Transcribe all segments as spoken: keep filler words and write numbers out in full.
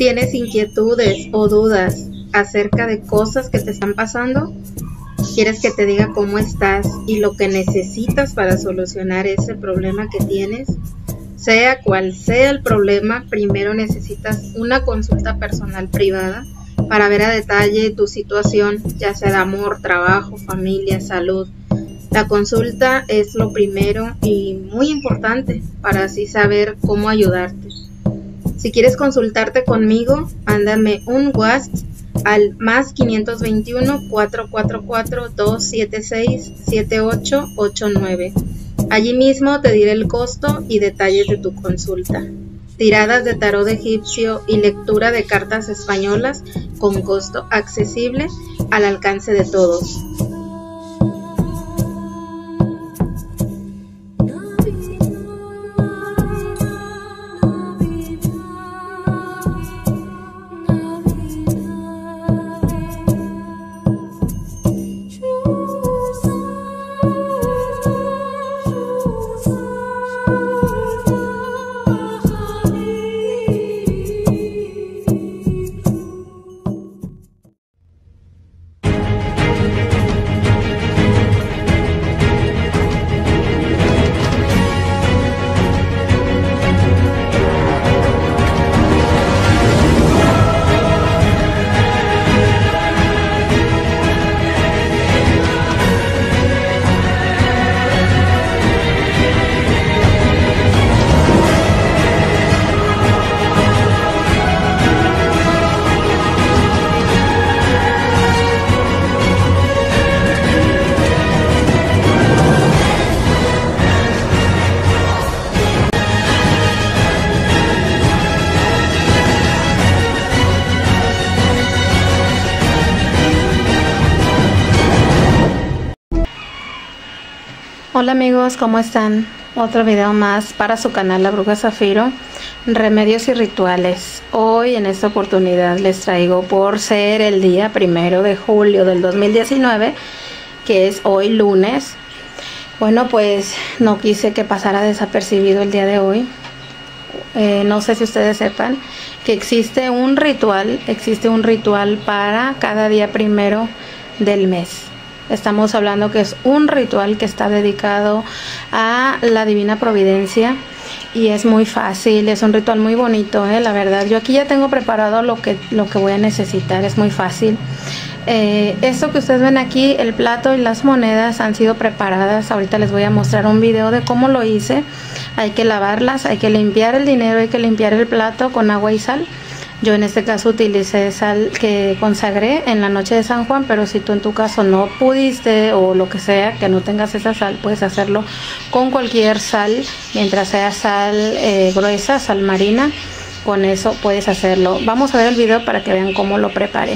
¿Tienes inquietudes o dudas acerca de cosas que te están pasando? ¿Quieres que te diga cómo estás y lo que necesitas para solucionar ese problema que tienes? Sea cual sea el problema, primero necesitas una consulta personal privada para ver a detalle tu situación, ya sea de amor, trabajo, familia, salud. La consulta es lo primero y muy importante para así saber cómo ayudarte. Si quieres consultarte conmigo, mándame un WhatsApp al más quinientos veintiuno, cuatrocientos cuarenta y cuatro, doscientos setenta y seis, setenta y ocho ochenta y nueve. Allí mismo te diré el costo y detalles de tu consulta. Tiradas de tarot egipcio y lectura de cartas españolas con costo accesible al alcance de todos. Hola amigos, ¿cómo están? Otro video más para su canal La Bruja Zafiro, remedios y rituales. Hoy en esta oportunidad les traigo, por ser el día primero de julio del dos mil diecinueve, que es hoy lunes. Bueno, pues no quise que pasara desapercibido el día de hoy. Eh, no sé si ustedes sepan que existe un ritual, existe un ritual para cada día primero del mes. Estamos hablando que es un ritual que está dedicado a la divina providencia y es muy fácil, es un ritual muy bonito, ¿eh? La verdad, yo aquí ya tengo preparado lo que, lo que voy a necesitar, es muy fácil. Eh, esto que ustedes ven aquí, el plato y las monedas han sido preparadas. Ahorita les voy a mostrar un video de cómo lo hice. Hay que lavarlas, hay que limpiar el dinero, hay que limpiar el plato con agua y sal. Yo en este caso utilicé sal que consagré en la noche de San Juan, pero si tú en tu caso no pudiste o lo que sea, que no tengas esa sal, puedes hacerlo con cualquier sal, mientras sea sal eh, gruesa, sal marina, con eso puedes hacerlo. Vamos a ver el video para que vean cómo lo preparé.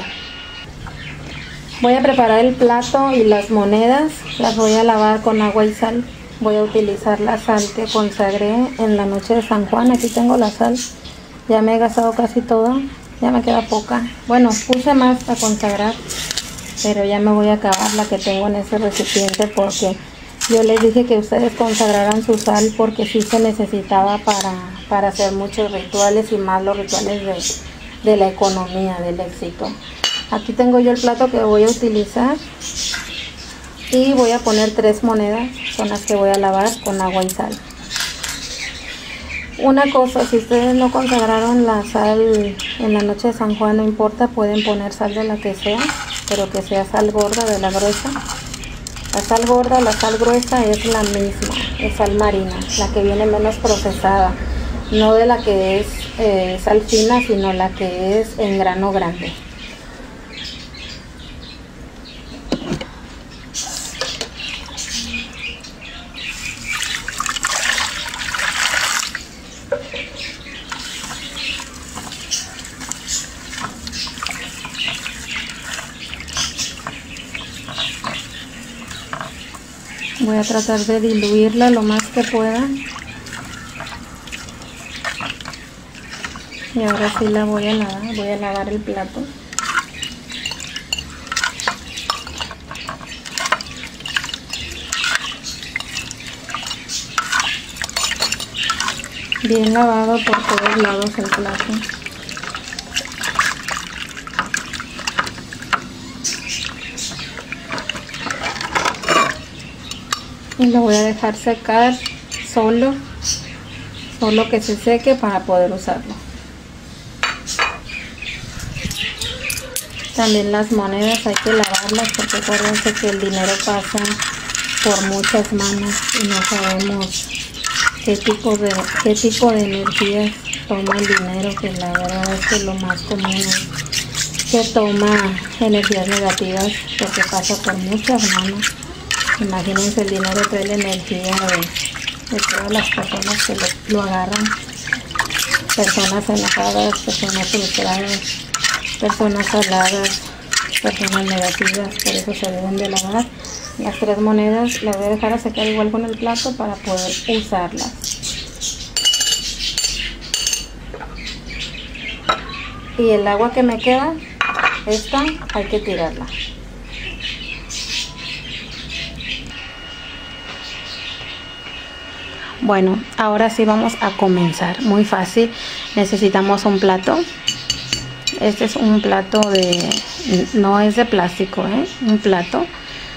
Voy a preparar el plato y las monedas, las voy a lavar con agua y sal. Voy a utilizar la sal que consagré en la noche de San Juan. Aquí tengo la sal. Ya me he gastado casi todo, ya me queda poca. Bueno, puse más a consagrar, pero ya me voy a acabar la que tengo en ese recipiente porque yo les dije que ustedes consagraran su sal porque sí se necesitaba para, para hacer muchos rituales y más los rituales de, de la economía, del éxito. Aquí tengo yo el plato que voy a utilizar y voy a poner tres monedas, son las que voy a lavar con agua y sal. Una cosa, si ustedes no consagraron la sal en la noche de San Juan, no importa, pueden poner sal de la que sea, pero que sea sal gorda, de la gruesa. La sal gorda, la sal gruesa es la misma, es sal marina, la que viene menos procesada, no de la que es eh, sal fina, sino la que es en grano grande. Voy a tratar de diluirla lo más que pueda. Y ahora sí la voy a lavar, voy a lavar el plato. Bien lavado por todos lados el plato. y lo voy a dejar secar solo, solo que se seque para poder usarlo. También las monedas hay que lavarlas porque acuérdense que el dinero pasa por muchas manos y no sabemos qué tipo de, qué tipo de energías toma el dinero, que la verdad es que lo más común es que toma energías negativas porque pasa por muchas manos. Imagínense, el dinero trae la energía de, de todas las personas que lo, lo agarran, personas enojadas, personas frustradas, personas aladas, personas negativas. Por eso se deben de lavar. Las tres monedas las voy a dejar a secar igual con el plato para poder usarlas. Y el agua que me queda, esta hay que tirarla. Bueno, ahora sí vamos a comenzar. Muy fácil. Necesitamos un plato. Este es un plato de, no es de plástico, ¿eh? Un plato.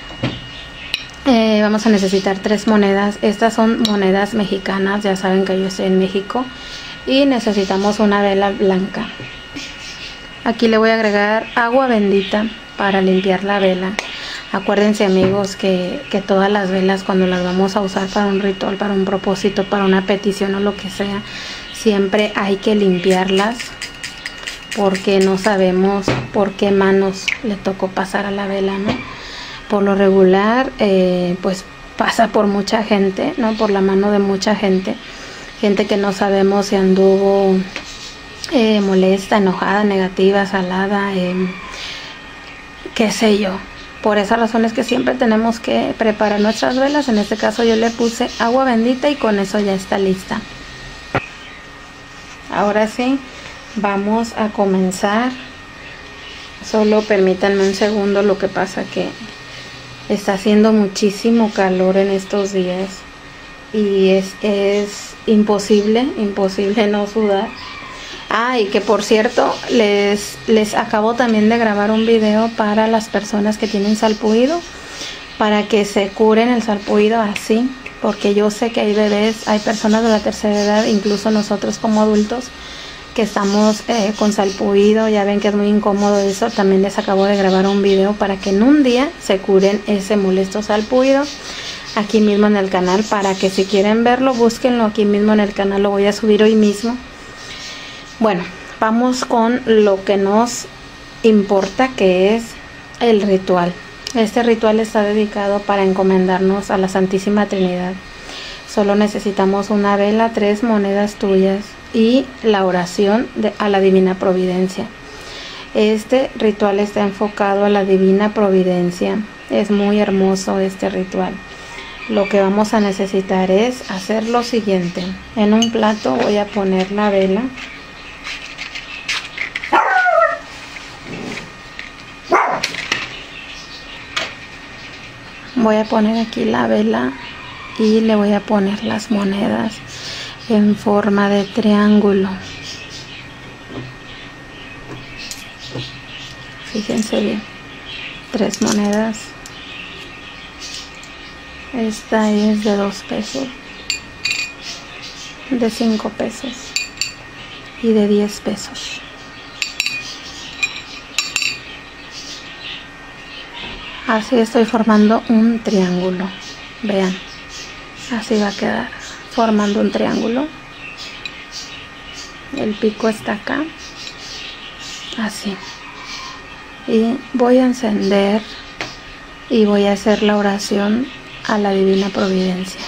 Eh, vamos a necesitar tres monedas. Estas son monedas mexicanas. Ya saben que yo estoy en México. Y necesitamos una vela blanca. Aquí le voy a agregar agua bendita para limpiar la vela. Acuérdense, amigos, que, que todas las velas, cuando las vamos a usar para un ritual, para un propósito, para una petición o lo que sea, siempre hay que limpiarlas, porque no sabemos por qué manos le tocó pasar a la vela, ¿no? Por lo regular, eh, pues pasa por mucha gente, ¿no? Por la mano de mucha gente. Gente que no sabemos si anduvo eh, molesta, enojada, negativa, salada, eh, qué sé yo. Por esa razón es que siempre tenemos que preparar nuestras velas. En este caso yo le puse agua bendita y con eso ya está lista. Ahora sí, vamos a comenzar. Solo permítanme un segundo, lo que pasa que está haciendo muchísimo calor en estos días. Y es, es imposible, imposible no sudar. Ah, y que por cierto, les, les acabo también de grabar un video para las personas que tienen salpullido, para que se curen el salpullido así, porque yo sé que hay bebés, hay personas de la tercera edad, incluso nosotros como adultos, que estamos eh, con salpullido. Ya ven que es muy incómodo eso. También les acabo de grabar un video para que en un día se curen ese molesto salpullido aquí mismo en el canal, para que si quieren verlo, búsquenlo aquí mismo en el canal, lo voy a subir hoy mismo. Bueno, vamos con lo que nos importa, que es el ritual. Este ritual está dedicado para encomendarnos a la Santísima Trinidad. Solo necesitamos una vela, tres monedas tuyas y la oración de, a la Divina Providencia. Este ritual está enfocado a la Divina Providencia. Es muy hermoso este ritual. Lo que vamos a necesitar es hacer lo siguiente. En un plato voy a poner la vela. Voy a poner aquí la vela y le voy a poner las monedas en forma de triángulo. Fíjense bien, tres monedas. Esta es de dos pesos, de cinco pesos y de diez pesos. Así estoy formando un triángulo. Vean, así va a quedar formando un triángulo. El pico está acá, así. Y voy a encender y voy a hacer la oración a la Divina Providencia.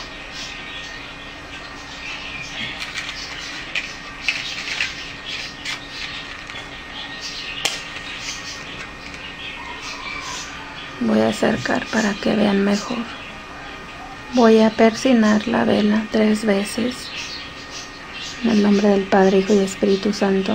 Voy a acercar para que vean mejor. Voy a persignar la vela tres veces. En el nombre del Padre, Hijo y Espíritu Santo.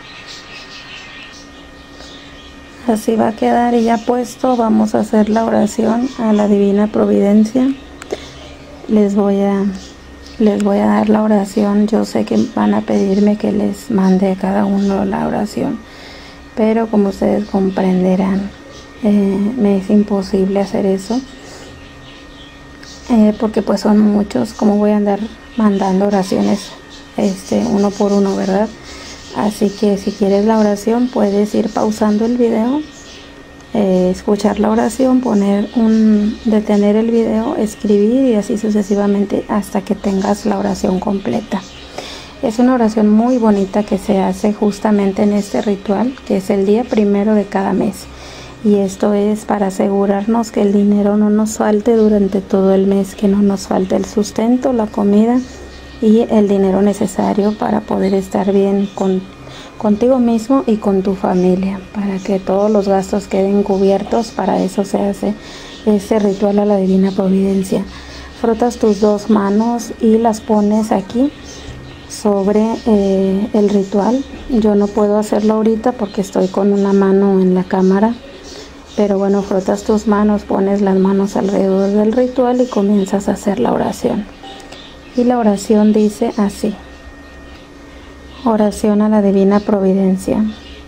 Así va a quedar, y ya puesto vamos a hacer la oración a la Divina Providencia. Les voy a, les voy a dar la oración. Yo sé que van a pedirme que les mande a cada uno la oración, pero como ustedes comprenderán, Eh, me es imposible hacer eso. eh, porque pues son muchos, como voy a andar mandando oraciones este uno por uno, ¿verdad? Así que si quieres la oración puedes ir pausando el video, eh, escuchar la oración, poner un, detener el video, escribir y así sucesivamente hasta que tengas la oración completa. Es una oración muy bonita que se hace justamente en este ritual, que es el día primero de cada mes. Y esto es para asegurarnos que el dinero no nos falte durante todo el mes, que no nos falte el sustento, la comida y el dinero necesario para poder estar bien con, contigo mismo y con tu familia, para que todos los gastos queden cubiertos. Para eso se hace ese ritual a la Divina Providencia. Frotas tus dos manos y las pones aquí sobre eh, el ritual. Yo no puedo hacerlo ahorita porque estoy con una mano en la cámara, pero bueno, frotas tus manos, pones las manos alrededor del ritual y comienzas a hacer la oración. Y la oración dice así: oración a la Divina Providencia.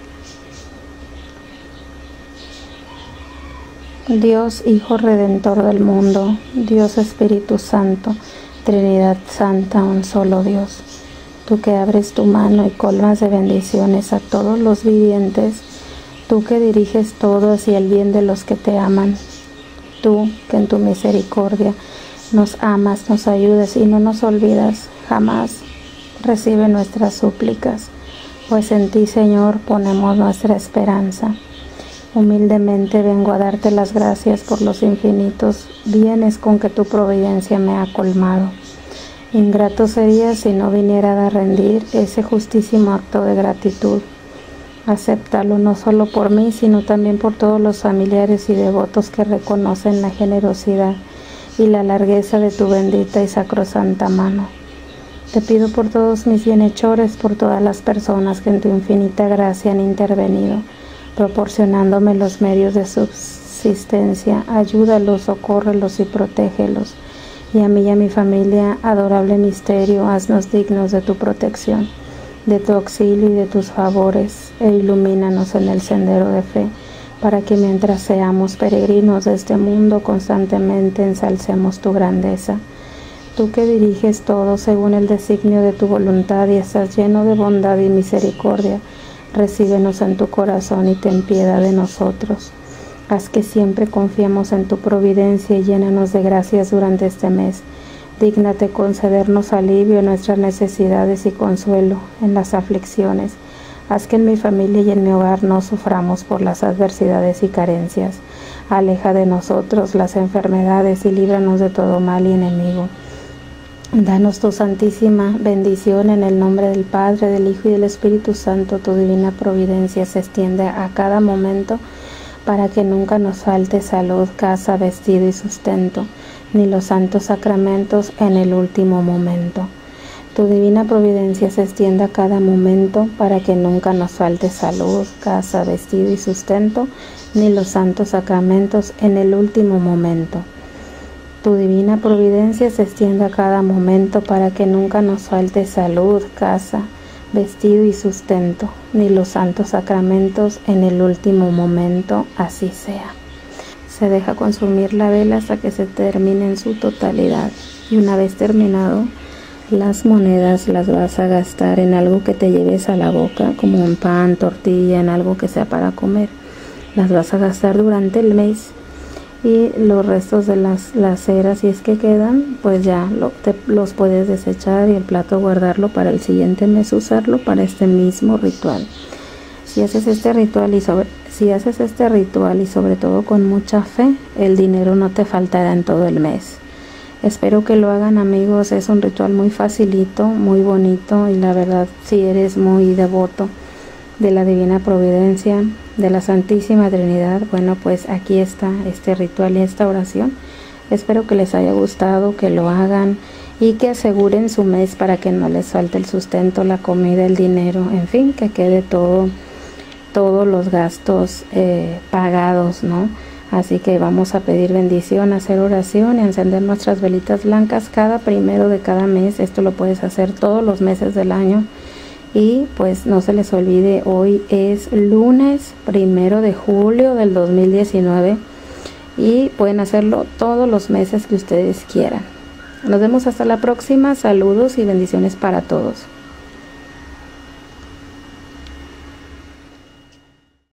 Dios Hijo Redentor del mundo, Dios Espíritu Santo, Trinidad Santa, un solo Dios. Tú que abres tu mano y colmas de bendiciones a todos los vivientes, tú que diriges todo hacia el bien de los que te aman, tú que en tu misericordia nos amas, nos ayudas y no nos olvidas jamás, recibe nuestras súplicas, pues en ti, Señor, ponemos nuestra esperanza. Humildemente vengo a darte las gracias por los infinitos bienes con que tu providencia me ha colmado. Ingrato sería si no viniera a rendir ese justísimo acto de gratitud. Acéptalo no solo por mí, sino también por todos los familiares y devotos que reconocen la generosidad y la largueza de tu bendita y sacrosanta mano. Te pido por todos mis bienhechores, por todas las personas que en tu infinita gracia han intervenido, proporcionándome los medios de subsistencia. Ayúdalos, socórrelos y protégelos. Y a mí y a mi familia, adorable misterio, haznos dignos de tu protección, de tu auxilio y de tus favores, e ilumínanos en el sendero de fe, para que mientras seamos peregrinos de este mundo, constantemente ensalcemos tu grandeza. Tú que diriges todo según el designio de tu voluntad y estás lleno de bondad y misericordia, recíbenos en tu corazón y ten piedad de nosotros. Haz que siempre confiemos en tu providencia y llénanos de gracias durante este mes. Dígnate concedernos alivio en nuestras necesidades y consuelo en las aflicciones. Haz que en mi familia y en mi hogar no suframos por las adversidades y carencias. Aleja de nosotros las enfermedades y líbranos de todo mal y enemigo. Danos tu santísima bendición en el nombre del Padre, del Hijo y del Espíritu Santo. Tu divina providencia se extiende a cada momento para que nunca nos falte salud, casa, vestido y sustento, ni los santos sacramentos en el último momento. Tu divina providencia se extiende a cada momento para que nunca nos falte salud, casa, vestido y sustento, ni los santos sacramentos en el último momento. Tu divina providencia se extiende a cada momento para que nunca nos falte salud, casa, vestido y sustento, ni los santos sacramentos en el último momento, así sea. Se deja consumir la vela hasta que se termine en su totalidad, y una vez terminado, las monedas las vas a gastar en algo que te lleves a la boca, como un pan, tortilla, en algo que sea para comer. Las vas a gastar durante el mes, y los restos de las, las ceras, si es que quedan, pues ya lo, te, los puedes desechar y el plato guardarlo para el siguiente mes, usarlo para este mismo ritual. Si haces este ritual y sobre, si haces este ritual y sobre todo con mucha fe, el dinero no te faltará en todo el mes. Espero que lo hagan, amigos. Es un ritual muy facilito, muy bonito, y la verdad, si eres muy devoto de la Divina Providencia, de la Santísima Trinidad, bueno, pues aquí está este ritual y esta oración. Espero que les haya gustado, que lo hagan y que aseguren su mes para que no les falte el sustento, la comida, el dinero, en fin, que quede todo, todos los gastos eh, pagados, ¿no? Así que vamos a pedir bendición, a hacer oración y a encender nuestras velitas blancas cada primero de cada mes. Esto lo puedes hacer todos los meses del año. Y pues no se les olvide, hoy es lunes primero de julio del dos mil diecinueve. y pueden hacerlo todos los meses que ustedes quieran. Nos vemos hasta la próxima. Saludos y bendiciones para todos.